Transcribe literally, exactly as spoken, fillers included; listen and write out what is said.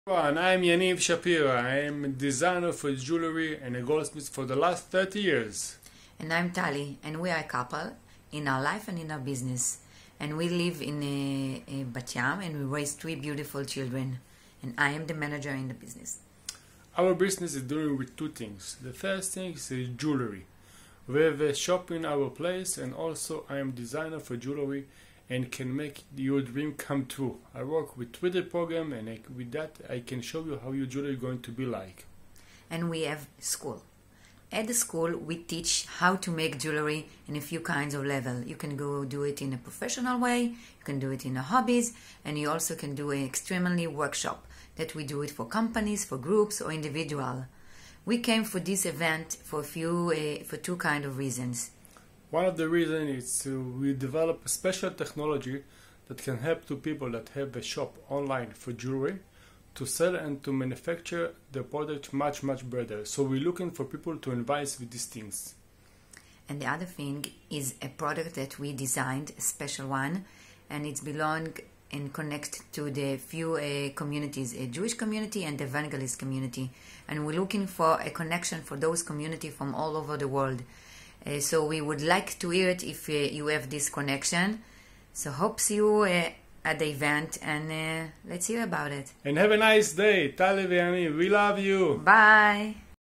Everyone, I'm Yaniv Shapira. I am a designer for jewelry and a goldsmith for the last thirty years. And I'm Tali, and we are a couple in our life and in our business. And we live in a, a Bat Yam, and we raise three beautiful children. And I am the manager in the business. Our business is doing with two things. The first thing is jewelry. We have a shop in our place, and also I am designer for jewelry and can make your dream come true. I work with Twitter program, and I, with that I can show you how your jewelry is going to be like. And we have school. At the school, we teach how to make jewelry in a few kinds of level. You can go do it in a professional way, you can do it in a hobbies, and you also can do an extremely workshop that we do it for companies, for groups, or individual. We came for this event for a few, uh, for two kind of reasons. One of the reasons is uh, we develop a special technology that can help to people that have a shop online for jewelry to sell and to manufacture the product much much better. So we're looking for people to invest with these things. And the other thing is a product that we designed, a special one, and it's belong and connect to the few uh, communities, a Jewish community and the Evangelist community. And we're looking for a connection for those communities from all over the world. Uh, so we would like to hear it if uh, you have this connection. So hope see you uh, at the event, and uh, let's hear about it. And have a nice day. Tali and Yaniv, we love you. Bye.